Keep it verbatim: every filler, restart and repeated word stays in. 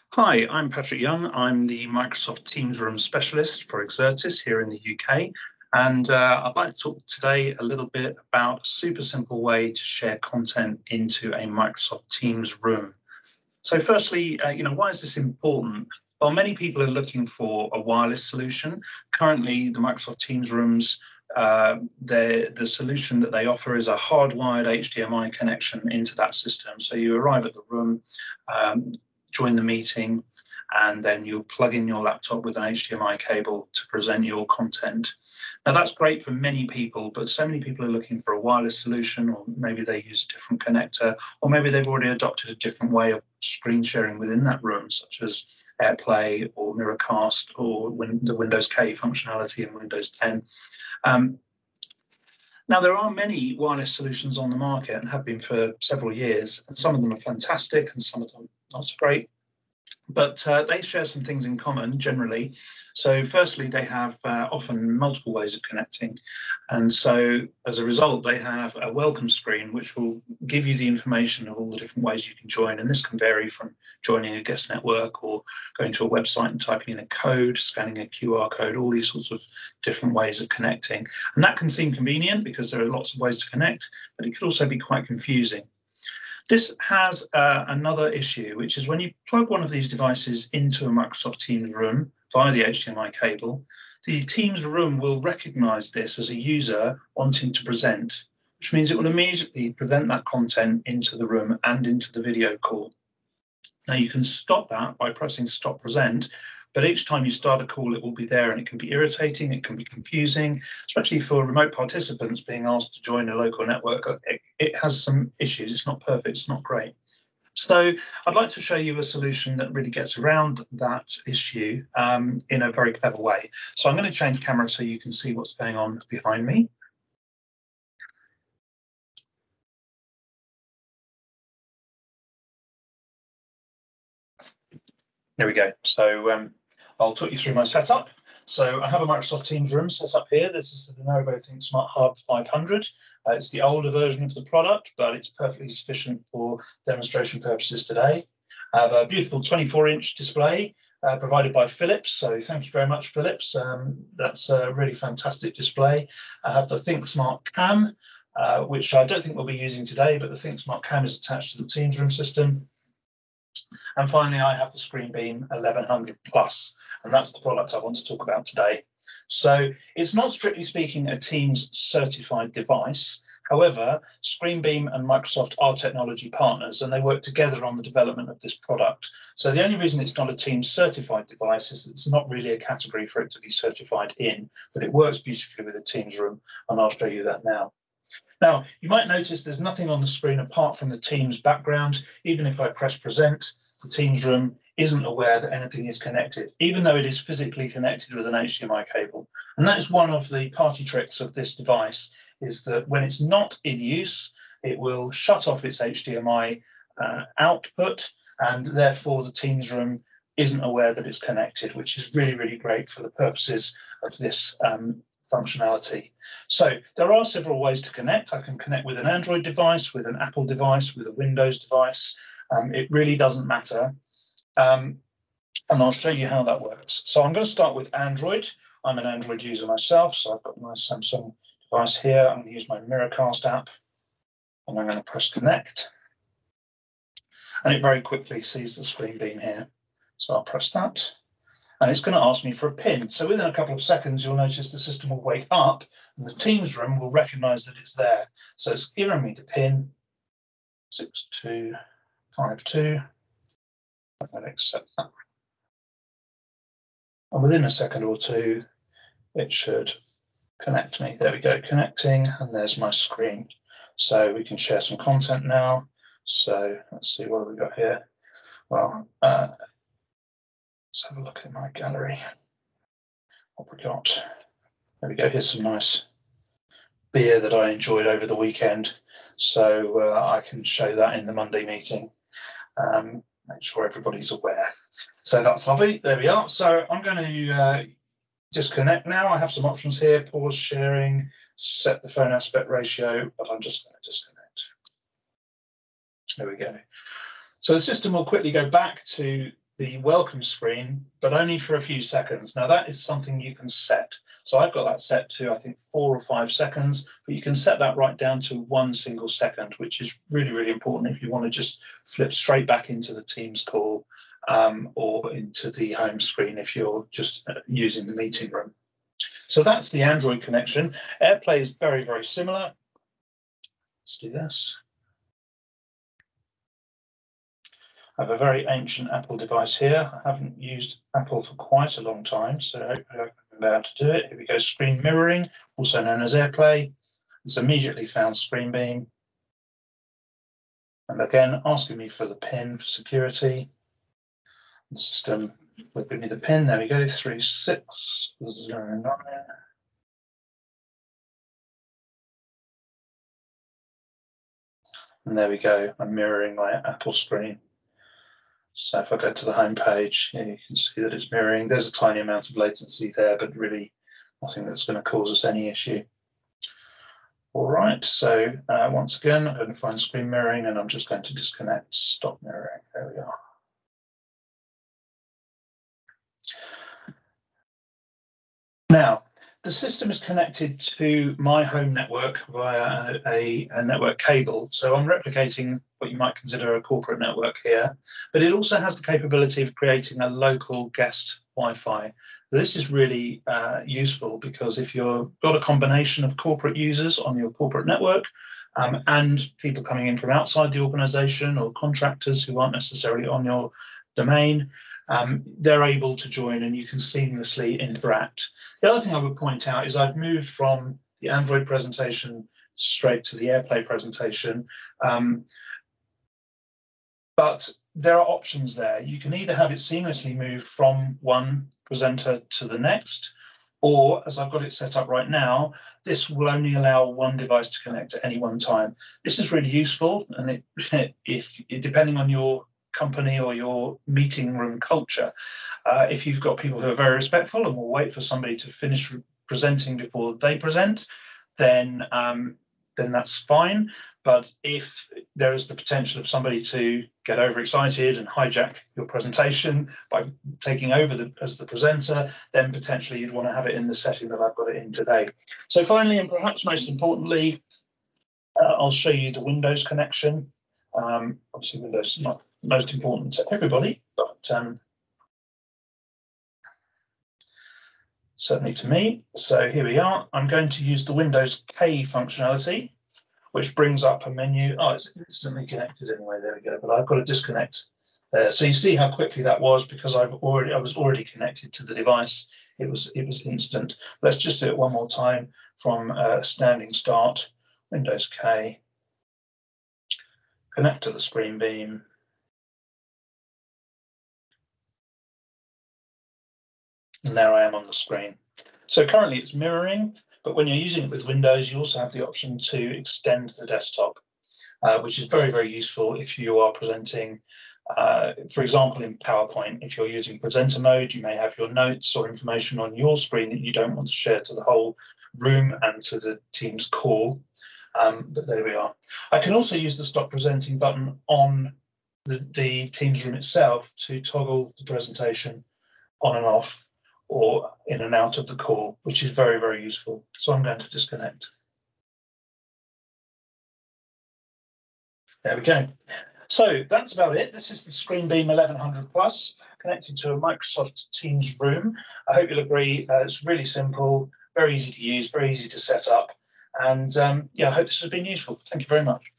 Hi, I'm Patrick Young. I'm the Microsoft Teams Room Specialist for Exertis here in the U K. And uh, I'd like to talk today a little bit about a super simple way to share content into a Microsoft Teams room. So firstly, uh, you know, why is this important? Well, many people are looking for a wireless solution. Currently, the Microsoft Teams rooms, uh, the solution that they offer is a hardwired H D M I connection into that system. So you arrive at the room, um, join the meeting, and then you plug in your laptop with an H D M I cable to present your content. Now that's great for many people, but so many people are looking for a wireless solution, or maybe they use a different connector, or maybe they've already adopted a different way of screen sharing within that room, such as AirPlay or Miracast or win the Windows K functionality in Windows ten. Um, Now, there are many wireless solutions on the market and have been for several years, and some of them are fantastic and some of them not so great. But uh, they share some things in common generally. So firstly, they have uh, often multiple ways of connecting. And so as a result, they have a welcome screen, which will give you the information of all the different ways you can join. And this can vary from joining a guest network or going to a website and typing in a code, scanning a Q R code, all these sorts of different ways of connecting. And that can seem convenient because there are lots of ways to connect, but it could also be quite confusing. This has uh, another issue, which is when you plug one of these devices into a Microsoft Teams room via the H D M I cable, the Teams room will recognize this as a user wanting to present, which means it will immediately present that content into the room and into the video call. Now you can stop that by pressing Stop Present, but each time you start a call, it will be there, and it can be irritating, it can be confusing, especially for remote participants being asked to join a local network. It, it has some issues, it's not perfect, it's not great. So I'd like to show you a solution that really gets around that issue um, in a very clever way. So I'm going to change camera so you can see what's going on behind me. There we go. So um, I'll talk you through my setup. So I have a Microsoft Teams room set up here. This is the Lenovo ThinkSmart Hub five hundred. Uh, it's the older version of the product, but it's perfectly sufficient for demonstration purposes today. I have a beautiful twenty-four inch display uh, provided by Philips. So thank you very much, Philips. Um, that's a really fantastic display. I have the ThinkSmart Cam, uh, which I don't think we'll be using today, but the ThinkSmart Cam is attached to the Teams room system. And finally, I have the ScreenBeam eleven hundred plus, and that's the product I want to talk about today. So it's not strictly speaking a Teams certified device. However, ScreenBeam and Microsoft are technology partners, and they work together on the development of this product. So the only reason it's not a Teams certified device is that it's not really a category for it to be certified in, but it works beautifully with a Teams room, and I'll show you that now. Now, you might notice there's nothing on the screen apart from the Teams background. Even if I press present, the Teams room isn't aware that anything is connected, even though it is physically connected with an H D M I cable. And that is one of the party tricks of this device, is that when it's not in use, it will shut off its H D M I uh, output, and therefore the Teams room isn't aware that it's connected, which is really, really great for the purposes of this um, functionality. So there are several ways to connect. I can connect with an Android device, with an Apple device, with a Windows device. Um, it really doesn't matter. Um, and I'll show you how that works. So I'm going to start with Android. I'm an Android user myself, so I've got my Samsung device here. I'm going to use my Miracast app, and I'm going to press connect. And it very quickly sees the ScreenBeam here. So I'll press that. And it's going to ask me for a pin. So within a couple of seconds, you'll notice the system will wake up and the Teams room will recognize that it's there. So it's given me the pin, six two five two. I'm going to accept that. And within a second or two, it should connect me. There we go, connecting, and there's my screen. So we can share some content now. So let's see what we've got here. Well, uh, let's have a look at my gallery. What have we got? There we go. Here's some nice beer that I enjoyed over the weekend. So uh, I can show that in the Monday meeting. Um, make sure everybody's aware. So that's lovely. There we are. So I'm going to uh, disconnect now. I have some options here: pause sharing, set the phone aspect ratio, but I'm just going to disconnect. There we go. So the system will quickly go back to the welcome screen, but only for a few seconds. Now that is something you can set. So I've got that set to, I think, four or five seconds, but you can set that right down to one single second, which is really, really important if you want to just flip straight back into the Teams call um, or into the home screen if you're just uh, using the meeting room. So that's the Android connection. AirPlay is very, very similar. Let's do this. I have a very ancient Apple device here. I haven't used Apple for quite a long time, so hopefully I can remember how to do it. Here we go, screen mirroring, also known as AirPlay. It's immediately found ScreenBeam. And again, asking me for the PIN for security. The system will give me the PIN. There we go, three six zero nine. And there we go, I'm mirroring my Apple screen. So if I go to the home page, you can see that it's mirroring. There's a tiny amount of latency there, but really nothing that's going to cause us any issue. All right, so uh, once again, I'm going to find screen mirroring and I'm just going to disconnect, stop mirroring. There we are. Now, the system is connected to my home network via a, a network cable. So I'm replicating what you might consider a corporate network here, but it also has the capability of creating a local guest Wi-Fi. This is really uh, useful because if you've got a combination of corporate users on your corporate network um, and people coming in from outside the organization or contractors who aren't necessarily on your domain, Um, they're able to join and you can seamlessly interact. The other thing I would point out is I've moved from the Android presentation straight to the AirPlay presentation, um, but there are options there. You can either have it seamlessly move from one presenter to the next, or as I've got it set up right now, this will only allow one device to connect at any one time. This is really useful, and it, if depending on your company or your meeting room culture, uh, if you've got people who are very respectful and will wait for somebody to finish presenting before they present, then um, then that's fine. But if there is the potential of somebody to get overexcited and hijack your presentation by taking over the, as the presenter, then potentially you'd want to have it in the setting that I've got it in today. So finally, and perhaps most importantly, uh, I'll show you the Windows connection. Um, obviously, Windows is not most important to everybody, but um, certainly to me. So here we are. I'm going to use the Windows K functionality, which brings up a menu. Oh, it's instantly connected anyway. There we go. But I've got to disconnect there. So you see how quickly that was because I've already I was already connected to the device. It was it was instant. Let's just do it one more time from a standing start. Windows K. Connect to the ScreenBeam. And there I am on the screen. So currently it's mirroring, but when you're using it with Windows, you also have the option to extend the desktop, uh, which is very, very useful if you are presenting, uh, for example, in PowerPoint. If you're using presenter mode, you may have your notes or information on your screen that you don't want to share to the whole room and to the Teams call. Um, but there we are. I can also use the stop presenting button on the, the Teams room itself to toggle the presentation on and off or in and out of the call, which is very, very useful. So I'm going to disconnect. There we go. So that's about it. This is the ScreenBeam eleven hundred plus connected to a Microsoft Teams room. I hope you'll agree. Uh, it's really simple, very easy to use, very easy to set up. And um, yeah, I hope this has been useful. Thank you very much.